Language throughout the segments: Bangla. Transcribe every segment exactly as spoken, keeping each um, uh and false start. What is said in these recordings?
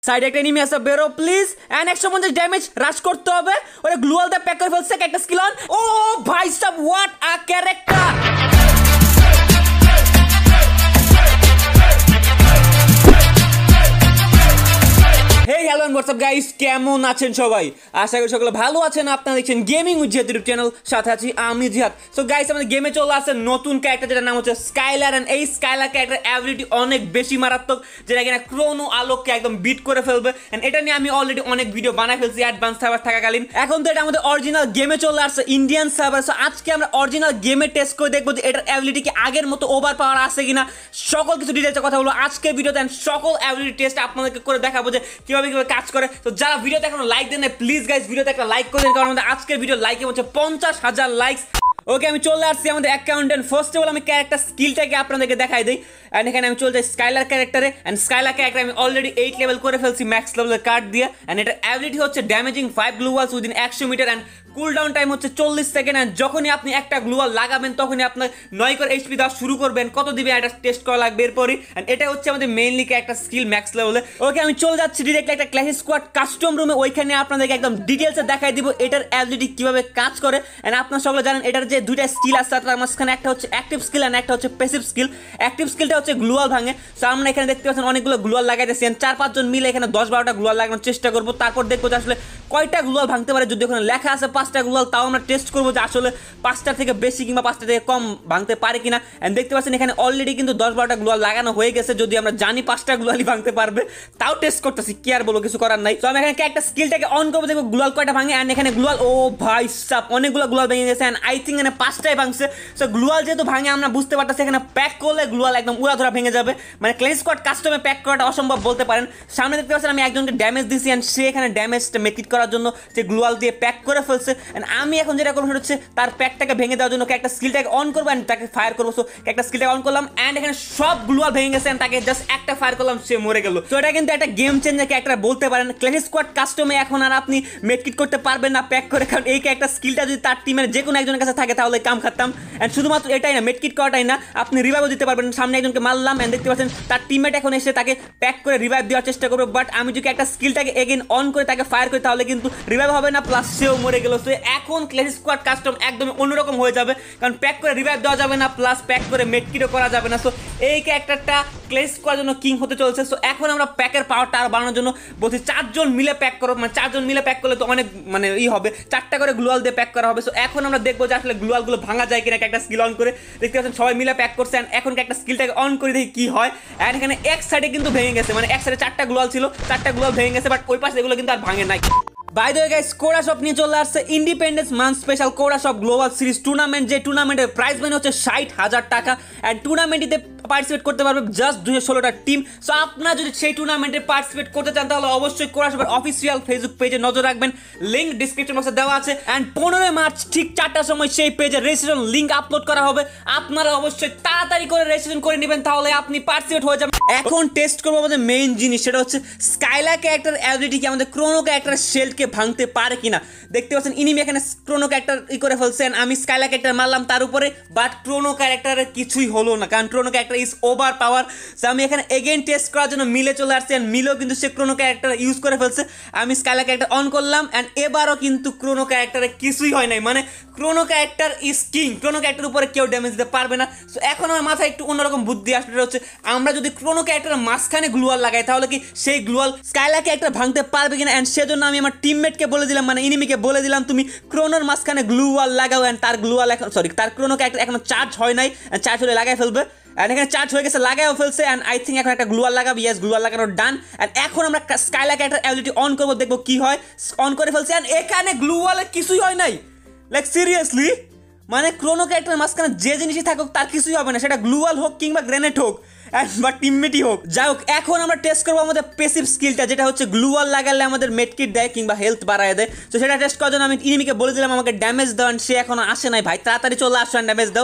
সাইডে একটা এনিমি আছে, বেরো প্লিজ। এন্ড একশো পঞ্চাশ ড্যামেজ রাশ করতে হবে। ওরে গ্লুয়াল দিয়ে প্যাক করে ফেলছে একটা স্কিল অন। ও ভাই সাব, what a character. Hey hello and what's up guys, কেমন আছেন সবাই? আশা করি সকলে ভালো আছেন। আপনারা দেখছেন gaming with Jihad YouTube channel, সাথে আছি আমি জিহাদ। সো গাইস, আমাদের গেমে চলে আসছে নতুন ক্যারেক্টার, যেটার নাম হচ্ছে স্কাইলার। এন্ড এই স্কাইলার ক্যারেক্টার অ্যাবিলিটি অনেক বেশি মারাত্মক, যেটা কিনা ক্রোনো আলোককে একদম বিট করে ফেলবে। এন্ড এটা নিয়ে আমি অলরেডি অনেক ভিডিও বানাই ফেলছি অ্যাডভান্স সার্ভার থাকাকালীন। এখন তো এটা আমাদের অরিজিনাল গেমে চলে আসছে ইন্ডিয়ান সার্ভার। সো আজকে আমরা অরিজিনাল গেমে টেস্ট করে দেখবো যে এটার অ্যাবিলিটি কি আগের মতো ওভার পাওয়ার আছে কিনা। সকল কিছু ডিটেলসে কথা বলবো আজকে ভিডিওতে। এন্ড সকল অ্যাবিলিটি টেস্ট আপনাদেরকে করে দেখাবো যে কিভাবে কিভাবে কাজ করে। তো যারা ভিডিওতে এখনো লাইক দেন না, প্লিজ গাইস ভিডিওতে একটা লাইক করে দিন, কারণ আমাদের আজকের ভিডিও লাইকে হচ্ছে পঞ্চাশ হাজার লাইকস। ওকে, আমি চলে আসছি আমাদের account. And first of all আমি ক্যারেক্টার স্কিলটাকে আপনাদেরকে দেখাই দিই। এন্ড এখানে আমি চলে যাই স্কাইলার ক্যারেক্টারে। এন্ড স্কাইলার ক্যারেক্টার আমি অলরেডি এইট লেভেল করে ফেলছি ম্যাক্স লেভেলের কার্ড দিয়ে। এন্ড এটার অ্যাবিলিটি হচ্ছে ড্যামেজিং ফাইভ গ্লুয়ালস উইদিন একশো metre. And cool down time হচ্ছে চল্লিশ সেকেন্ড। এন্ড যখনই আপনি একটা গ্লুয়াল লাগাবেন তখনই আপনার নয় করে এইচপি দেওয়া শুরু করবেন। কত দিবে এটা টেস্ট করা লাগবে এরপরই। এন্ড এটা হচ্ছে আমাদের মেইনলি একটা স্কিল ম্যাক্স লেভেলে। ওকে, আমি চলে যাচ্ছি ডিরেক্টলি একটা ক্ল্যাশ স্কোয়াড কাস্টম রুমে। ওইখানে আপনাদেরকে একদম ডিটেলসে দেখাই দিব এটার অ্যাবিলিটি কিভাবে কাজ করে। এন্ড আপনারা সকলে জানেন এটার যে দুইটা স্কিল আছে, তার মাঝখানে একটা হচ্ছে অ্যাক্টিভ স্কিল এন্ড একটা হচ্ছে প্যাসিভ স্কিল। অ্যাক্টিভ স্কিলটা হচ্ছে গ্লুয়াল ভাঙে। সো আমরা এখানে দেখতে পাচ্ছেন অনেকগুলো গ্লুয়াল লাগাইতেছি। চার পাঁচজন মিলে এখানে দশ বারোটা গ্লুয়াল লাগানোর চেষ্টা করবো। তারপর দেখবো যে আসলে কয়টা গ্লুয়াল ভাঙতে পারে। যদি ওখানে লেখা আছে পাঁচটা গ্লুয়াল, তাও আমরা টেস্ট করবো যে আসলে পাঁচটা থেকে বেশি কিংবা পাঁচটা থেকে কম ভাঙতে পারে কিনা। এন্ড দেখতে পাচ্ছেন এখানে অলরেডি কিন্তু দশ বারোটা গ্লুয়াল লাগানো হয়ে গেছে। যদি আমরা জানি পাঁচটা গ্লুয়ালই ভাঙতে পারবে, তাও টেস্ট করতেছি, কি আর বলবো, কিছু করার নাই। তো আমি এখানে একটা স্কিলটাকে অন করবো, দেখবো গ্লুয়াল কয়টা ভাঙে। এন্ড এখানে গ্লুয়াল, ও ভাই সাব, অনেকগুলো গ্লুয়াল ভেঙে গেছে। এন্ড আই থিঙ্ক এখানে পাঁচটাই ভাঙছে। সো গ্লুয়াল যেহেতু ভাঙে, আমরা বুঝতে পারতেছি এখানে প্যাক করলে গ্লুয়াল একদম উড়াধরা ভেঙে যাবে। মানে ক্ল্যাশ স্কোয়াড কাস্টমে প্যাক করাটা অসম্ভব বলতে পারেন। সামনে দেখতে পাচ্ছেন আমি একজনকে ড্যামেজ দিয়েছি। এন্ড সে এখানে ড্যামেজটা মেকিট করার জন্য যে গ্লুয়াল দিয়ে প্যাক করে ফেলছে। এন্ড আমি এখন যেটা করবো সেটা হচ্ছে তার প্যাকটাকে ভেঙে দেওয়ার জন্য একটা স্কিলটাকে অন করবো এন্ড তাকে ফায়ার করবো। সো একটা স্কিলটাকে অন করলাম এন্ড এখানে সব গ্লুয়াল ভেঙে গেছে। এন্ড তাকে জাস্ট একটা ফায়ার করলাম, সে মরে গেল। তো এটা কিন্তু একটা গেম চেঞ্জার ক্যারেক্টার বলতে পারেন। ক্ল্যাশ স্কোয়াড কাস্টমে এখন আর আপনি মেকিট করতে পারবেন না প্যাক করে, কারণ এই একটা স্কিলটা যদি তার টিমের যে কোনো একজনের কাছে থাকে তাহলে কাম খাতাম। এন্ড শুধুমাত্র এটাই না, মেটকিট করাটাই না, আপনি রিভাইভও দিতে পারবেন। সামনে একজনকে মারলাম এন্ড দেখতে পাচ্ছেন তার টিমমেট এখন এসে তাকে প্যাক করে রিভাইভ দেওয়ার চেষ্টা করবে। বাট আমি যদি একটা স্কিলটাকে এগেইন অন করে তাকে ফায়ার করি তাহলে কিন্তু রিভাইভ হবে না, প্লাস সেও মরে গেল। সো এখন ক্ল্যাশ স্কোয়াড কাস্টম একদম অন্যরকম হয়ে যাবে, কারণ প্যাক করে রিভাইভ দেওয়া যাবে না, প্লাস প্যাক করে মেটকিটও করা যাবে না। সো এই ক্যারেক্টারটা ক্ল্যাশ স্কোয়াডের জন্য কিং হতে চলছে। সো এখন আমরা প্যাকের পাওয়ারটা আরো বাড়ানোর জন্য বলছি চারজন মিলে প্যাক করো। মানে চারজন মিলে প্যাক করলে তো অনেক মানে ই হবে, চারটা করে গ্লুয়াল দিয়ে প্যাক করা হবে। সো এখন আমরা দেখবো যে আসলে গ্লুয়ালগুলো ভাঙা যায় কিনা। একটা স্কিল অন করে দেখতে পাচ্ছেন সবাই মিলে প্যাক করছে। এখন একটা স্কিলটাকে অন করে দেখি কি হয়। এন্ড এখানে এক সাইডে কিন্তু ভেঙে গেছে, মানে এক সাইডে চারটা গ্লুয়াল ছিল, চারটা গ্লুয়াল ভেঙে গেছে, বাট ওই পাশে এগুলো কিন্তু আর ভাঙে নাই। By the way guys, Kora shop নিয়ে চলে আসছে independence month special Kora shop global series tournament. যে টুর্নামেন্টের প্রাইস মানি হচ্ছে ষাট হাজার টাকা। অ্যান্ড টুর্নামেন্টটিতে পার্টিসিপেট করতে পারবে জাস্ট দুশো ষোলোটা টিম। সো আপনারা যদি সেই টুর্নামেন্টে পার্টিসিপেট করতে চান তাহলে অবশ্যই কোরা শপের অফিসিয়াল ফেসবুক পেজে নজর রাখবেন, লিঙ্ক ডিসক্রিপশন বক্সে দেওয়া আছে। অ্যান্ড পনেরোই মার্চ ঠিক চারটার সময় সেই পেজে রেজিস্ট্রেশন লিঙ্ক আপলোড করা হবে। আপনারা অবশ্যই তাড়াতাড়ি করে রেজিস্ট্রেশন করে নেবেন, তাহলে আপনি পার্টিসিপেট হয়ে যাবেন। এখন টেস্ট করবো আমাদের মেইন জিনিস, সেটা হচ্ছে স্কাইলার ক্যারেক্টার অ্যাবিলিটি কি আমাদের ক্রোনো ক্যারেক্টার শেল্ডকে ভাঙতে পারে কিনা। দেখতে পাচ্ছেন ইনিমি এখানে ক্রোনো ক্যারেক্টার ই করে ফেলছেন, আমি স্কাইলার ক্যারেক্টার মারলাম তার উপরে, বাট ক্রোনো ক্যারেক্টারের কিছুই হলো না, কারণ Chrono character is over power. So আমি এখানে এগেইন টেস্ট করার জন্য মিলে চলে আসছি। অ্যান্ড মিলেও কিন্তু সে ক্রোনো ক্যারেক্টার ইউজ করে ফেলছে। আমি স্কাইলার ক্যারেক্টার অন করলাম অ্যান্ড এবারও কিন্তু ক্রোনো ক্যারেক্টারে কিছুই হয় নাই। মানে Chrono character is king, Chrono character উপরে কেউ ড্যামেজ দিতে পারবে না। সো এখন আমার মাথায় একটু অন্যরকম বুদ্ধি আসলে হচ্ছে, আমরা যদি ক্রোনো ক্যারেক্টারের মাঝখানে গ্লুয়াল লাগাই তাহলে কি সেই গ্লুয়াল স্কাইলার ক্যারেক্টার ভাঙতে পারবে কিনা। অ্যান্ড সেজন্য আমি আমার টিমমেটকে বলে দিলাম, মানে ইনিমিকে বলে দিলাম তুমি ক্রোনোর মাঝখানে গ্লুয়াল লাগাও। অ্যান্ড তার গ্লুয়াল এখন সরি তার ক্রোনো ক্যারেক্টার এখনো চার্জ হয় নাই, চার্জ হলে লাগাই ফেলবে। অ্যান্ড এখানে চার্জ হয়ে গেছে, লাগাইও ফেলছে। অ্যান্ড আই থিঙ্ক এখন একটা গ্লুয়াল লাগাবো। ইয়েস, গ্লুয়াল লাগানো ডান। অ্যান্ড এখন আমরা স্কাইলার ক্যারেক্টার অ্যাবিলিটি অন করবো, দেখবো কি হয়। অন করে ফেলছে অ্যান্ড এখানে গ্লুয়ালের কিছুই হয় নাই। লাইক সিরিয়াসলি, মানে ক্রোনো ক্যারেক্টারের মাঝখানে যে জিনিসই থাকুক তার কিছুই হবে না, সেটা গ্লুয়াল হোক কিংবা গ্রেনেড হোক বা টিমমেটই হোক। যাই হোক, এখন আমরা টেস্ট করবো আমাদের প্যাসিভ স্কিলটা, যেটা হচ্ছে গ্লুয়াল লাগালে আমাদের মেডকিট দেয় কিংবা হেলথ বাড়ায় দেয়। তো সেটা টেস্ট করার জন্য আমি ইনিমিকে বলে দিলাম আমাকে ড্যামেজ দাও। সে এখনো আসে নাই, ভাই তাড়াতাড়ি চলে আসো অ্যান্ড ড্যামেজ দাও।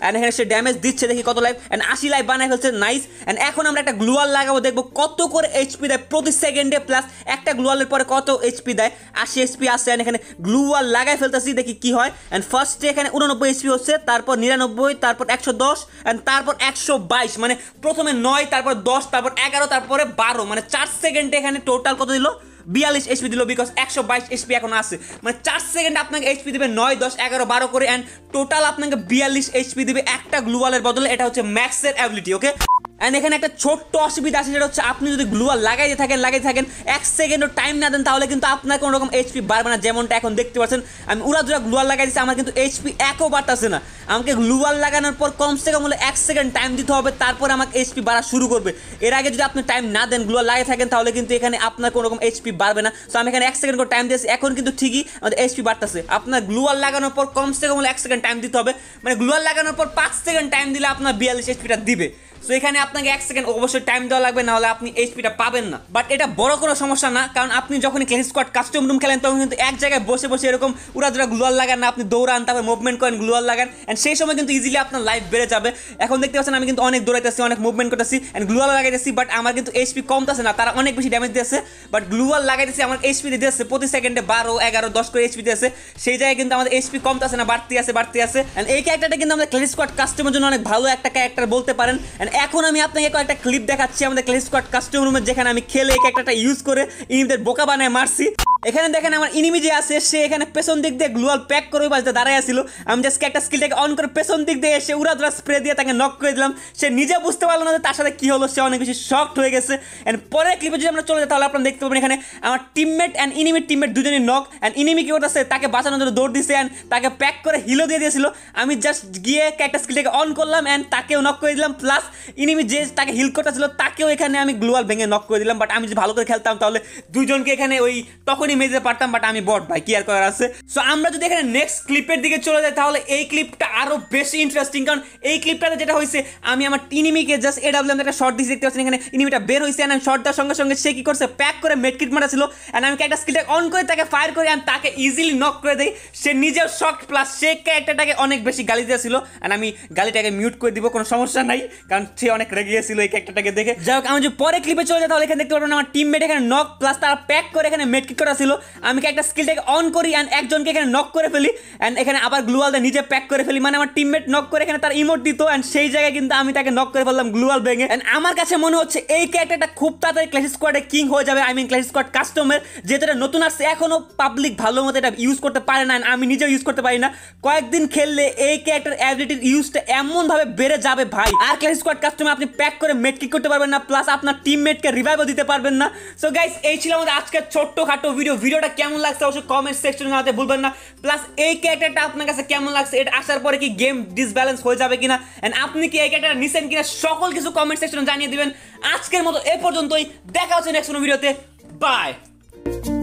অ্যান্ড এখানে সে ড্যামেজ দিচ্ছে, দেখি কত লাইফ, অ্যান্ড আশি লাইফ বানায় ফেলছে, নাইস। অ্যান্ড এখন আমরা একটা গ্লুয়াল লাগাবো, দেখবো কত করে এইচপি দেয় প্রতি সেকেন্ডে, প্লাস একটা গ্লুয়ালের পরে কত এইচপি দেয়, আশি এইচপি আসছে। অ্যান্ড এখানে গ্লুয়াল লাগাই ফেলতেছি, দেখি কি হয়। অ্যান্ড ফার্স্টে এখানে উননব্বই এইচপি হচ্ছে, তারপর নিরানব্বই, তারপর একশো দশ, অ্যান্ড তারপর একশো বাইশ, মানে প্রথমে নয়, তারপর দশ, তারপর এগারো, তারপরে বারো, মানে চার সেকেন্ডে এখানে টোটাল কত দিল, বিয়াল্লিশ এইচপি দিল, বিকজ একশো বাইশ এইচপি এখন আছে, মানে চার সেকেন্ড আপনাকে এইচপি দিবে নয়, দশ, এগারো, বারো করে, অ্যান্ড টোটাল আপনাকে বিয়াল্লিশ এইচপি দিবে একটা গ্লুয়ালের বদলে। এটা হচ্ছে ম্যাক্সের অ্যাবিলিটি, ওকে। অ্যান্ড এখানে একটা ছোট্ট অসুবিধা আছে, সেটা হচ্ছে আপনি যদি গ্লুয়াল লাগাইতে থাকেন লাগাইতে থাকেন এক সেকেন্ডও টাইম না দেন, তাহলে কিন্তু আপনার কোনো রকম এইচপি বাড়বে না। যেমনটা এখন দেখতে পাচ্ছেন আমি উড়াধুরা গ্লুয়াল লাগাই দিচ্ছি, আমার কিন্তু এইচপি একও বাড়তেছে না। আমাকে গ্লুয়াল লাগানোর পর কমসে কম হলে এক সেকেন্ড টাইম দিতে হবে, তারপর আমাকে এইচপি বাড়া শুরু করবে। এর আগে যদি আপনি টাইম না দেন, গ্লুয়াল লাগাই থাকেন, তাহলে কিন্তু এখানে আপনার কোনো রকম এইচপি বাড়বে না। সো আমি এখানে এক সেকেন্ড করে টাইম দিয়েছি, এখন কিন্তু ঠিকই আমাদের এইচপি বাড়তেছে। আপনার গ্লুয়াল লাগানোর পর কমসে কম হলে এক সেকেন্ড টাইম দিতে হবে, মানে গ্লুয়াল লাগানোর পর পাঁচ সেকেন্ড টাইম দিলে আপনার বিয়াল্লিশ এইচপিটা দিবে। সো এখানে আপনাকে এক সেকেন্ড অবশ্যই টাইম দেওয়া লাগবে, না হলে আপনি এইচপিটা পাবেন না। বাট এটা বড় কোনো সমস্যা না, কারণ আপনি যখনই ক্লাস স্কোয়াড কাস্টম রুম খেলেন তখন কিন্তু এক জায়গায় বসে বসে এরকম উড়াধুরা গ্লুয়াল লাগান না, আপনি দৌড়ান, তারপর মুভমেন্ট করেন, গ্লুয়াল লাগান, অ্যান্ড সেই সময় কিন্তু ইজিলি আপনার লাইফ বেড়ে যাবে। এখন দেখতে পাচ্ছেন আমি কিন্তু অনেক দৌড়াইতেছি, অনেক মুভমেন্ট করতেছি, অ্যান্ড গ্লুয়াল লাগাইতেছি, বাট আমার কিন্তু এইচপি কমতেছে না, তারা অনেক বেশি ড্যামেজ দিয়েছে। বাট গ্লুয়াল লাগাইতেছি, আমার এইচপি দিয়েছে প্রতি সেকেন্ডে বারো, এগারো, দশ করে এইচপি দিয়েছে, সেই জায়গায় কিন্তু আমাদের এইচপি কমতেছে না, বাড়তি আছে বাড়তি আছে। অ্যান্ড এই ক্যারেক্টারটা কিন্তু আমাদের ক্লাস স্কোয়াড কাস্টমের জন্য অনেক ভালো একটা ক্যারেক্টার বলতে পারেন। অ্যান্ড এখন আমি আপনাকে একটা ক্লিপ দেখাচ্ছি আমাদের ক্লাস স্কোয়াড কাস্টম রুমে, যেখানে আমি খেলে এই ক্যারেক্টারটা ইউজ করে ইনিদের বোকা বানায় মারছি। এখানে দেখেন আমার ইনিমি যে আছে, সে এখানে পেছন দিক দিয়ে গ্লুয়াল প্যাক করে ওই পাশে দাঁড়ায় ছিল, আমি জাস্ট একটা স্কিলটাকে অন করে পেছন দিক দিয়ে এসে উড়াধুরা স্প্রে দিয়ে তাকে নক করে দিলাম। সে নিজে বুঝতে পারলো না যে তার সাথে কি হলো, সে অনেক বেশি শকড হয়ে গেছে। অ্যান্ড পরের ক্লিপে যদি আমরা চলে যাই, তাহলে আপনারা দেখতে পাবেন এখানে আমার টিমমেট অ্যান্ড ইনিমির টিমমেট দুজনই নক, অ্যান্ড ইনিমি কি করতেছে, তাকে বাঁচানোর জন্য দৌড় দিছে, অ্যান্ড তাকে প্যাক করে হিলও দিয়ে দিয়েছিল। আমি জাস্ট গিয়ে একটা স্কিলটাকে অন করলাম, অ্যান্ড তাকেও নক করে দিলাম, প্লাস ইনিমি যে তাকে হিল করতেছিল তাকেও এখানে আমি গ্লুয়াল ভেঙে নক করে দিলাম। বাট আমি যদি ভালো করে খেলতাম তাহলে দুইজনকে এখানে ওই তখনই মেরে দিতে পারতাম, বাট আমি বট ভাই, কি আর করার আছে। সো আমরা যদি এখানে নেক্সট ক্লিপের দিকে চলে যাই, তাহলে এই ক্লিপটা আরো বেশি ইন্টারেস্টিং, কারণ এই ক্লিপটাতে যেটা হয়েছে, আমি আমার ইনিমিকে জাস্ট এডাব্লিউ একটা শর্ট দিয়েছি, দেখতে পাচ্ছেন এখানে ইনিমিটা বের হয়েছে, অ্যান্ড শর্ট দেওয়ার সঙ্গে সঙ্গে সে কি করছে, প্যাক করে মেডকিট মারা ছিল, অ্যান্ড আমি একটা স্কিলটা অন করে তাকে ফায়ার করি, অ্যান্ড তাকে ইজিলি নক করে দেই। সে নিজেও শক, প্লাস সে ক্যারেক্টারটাকে অনেক বেশি গালি দিয়েছিল, অ্যান্ড আমি গালিটাকে মিউট করে দিব, কোনো সমস্যা নাই, কারণ সে অনেক রেগে গিয়েছিল এই ক্যারেক্টারটাকে দেখে। যাই হোক, আমি যদি পরে ক্লিপে চলে যাই, তাহলে এখানে দেখতে পারবেন আমার টিমমেট এখানে নক, প্লাস তারা প্যাক করে এখানে মেডকিট করা ছিল, আমি একটা স্কিলটাকে অন করি, অ্যান্ড একজনকে এখানে নক করে ফেলি, অ্যান্ড এখানে আবার গ্লুয়াল দিয়ে নিজে প্যাক করে ফেলি, মানে আমার টিমমেট নক করে এখানে তার ইমোট দিত, অ্যান্ড সেই জায়গায় কিন্তু আমি তাকে নক করে ফেললাম গ্লুয়াল ভেঙে। অ্যান্ড আমার কাছে মনে হচ্ছে এই ক্যারেক্টারটা খুব তাড়াতাড়ি ক্লাস স্কোয়াডে কিং হয়ে যাবে, আই মিন ক্লাস স্কোয়াড কাস্টমের, যেহেতু এটা নতুন আসছে, এখনো পাবলিক ভালো মতো এটা ইউজ করতে পারে না, আমি নিজেও ইউজ করতে পারি না। কয়েকদিন খেললে এই ক্যারেক্টার অ্যাবিলিটির ইউজটা এমন ভাবে বেড়ে যাবে ভাই, আর ক্লাস স্কোয়াড কাস্টমে আপনি প্যাক করে মেডকিক করতে পারবেন না, প্লাস আপনার টিমমেটকে রিভাইভও দিতে পারবেন না। সো গাইস, এই ছিল আমাদের আজকের ছোট্টখাটো ভিডিও। ভিডিওটা কেমন লাগছে অবশ্যই কমেন্ট সেকশনে জানাতে ভুলবেন না, প্লাস এই ক্যারেক্টারটা আপনার কাছে কেমন লাগছে, এটা আসার পরে কি গেম ডিসব্যালেন্স হয়ে যাবে কিনা, এন্ড আপনি কি এই ক্যারেক্টার নিছেন কিনা, সকল কিছু কমেন্ট সেকশনে জানিয়ে দিবেন। আজকের মতো এ পর্যন্তই, দেখা হচ্ছে নেক্সট কোনো ভিডিওতে, বাই।